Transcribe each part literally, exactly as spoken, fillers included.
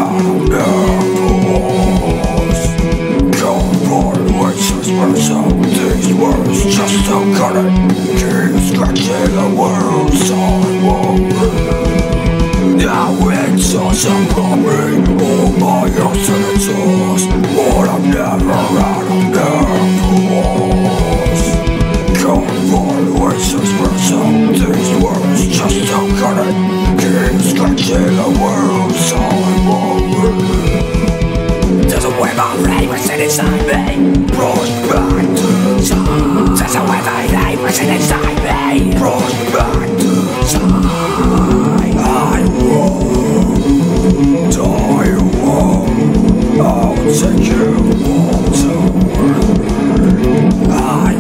around the pause. Going for the ways of some these words just don't cut it. Keep scratching the world sidewalk. Now it's all some problem. All my alternatives, but I'm never out of the pause. Going for the ways of some these words just don't cut it. Keep scratching the world sidewalk. There's a wave of rain within inside me. Brush back to time. There's a wave of rain within inside me. Brush back to time. I won't die alone. I'll take you all to work. I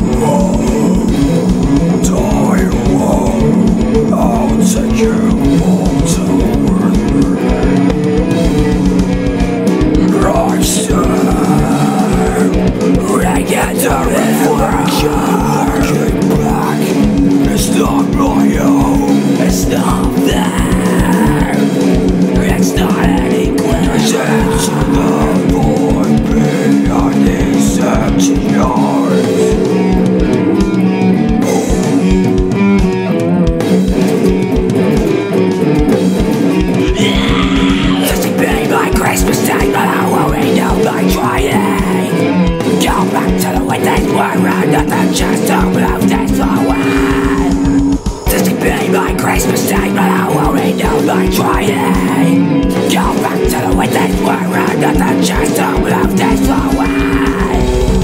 won't die alone. I'll take you all to work. Christ, I get the reflection. Kick back. It's not my own. It's not there. It's not any clear. It's the void behind these empty yards. Christmas day, but I worry no by trying. Go back to the way things were, and nothing just to blow this away. This could be my Christmas day, but I worry no by trying. Go back to the way things were, and nothing just to blow this away.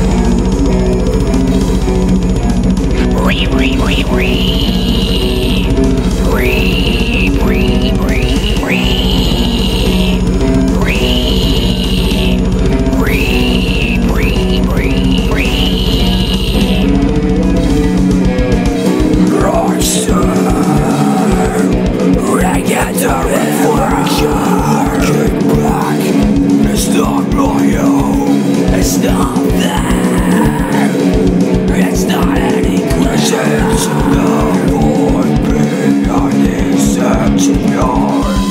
Re, re, re, re. Re, re, re, re. It's not there. It's not any closer. It's the void behind these empty yards.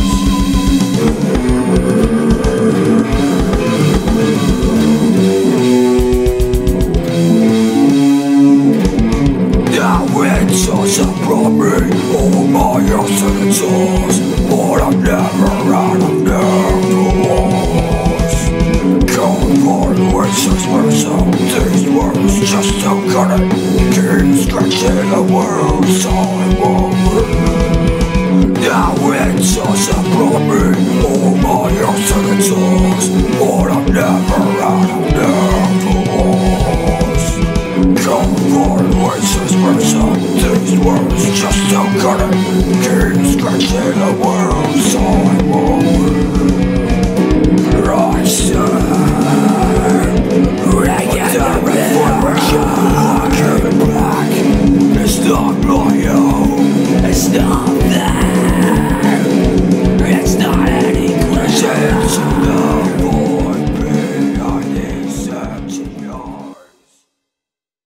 Now it's also brought me all my alternatives, but I'm never out of the pause. Going for the ways where some these words just don't cut it. Keep scratching the world sidewalk. Now it's also brought me all my alternatives, but I'm never out of the pause. Going for the ways where some these words just don't cut it. Keep scratching the world sidewalk. Christ, I get the reflection. It's not my own. It's not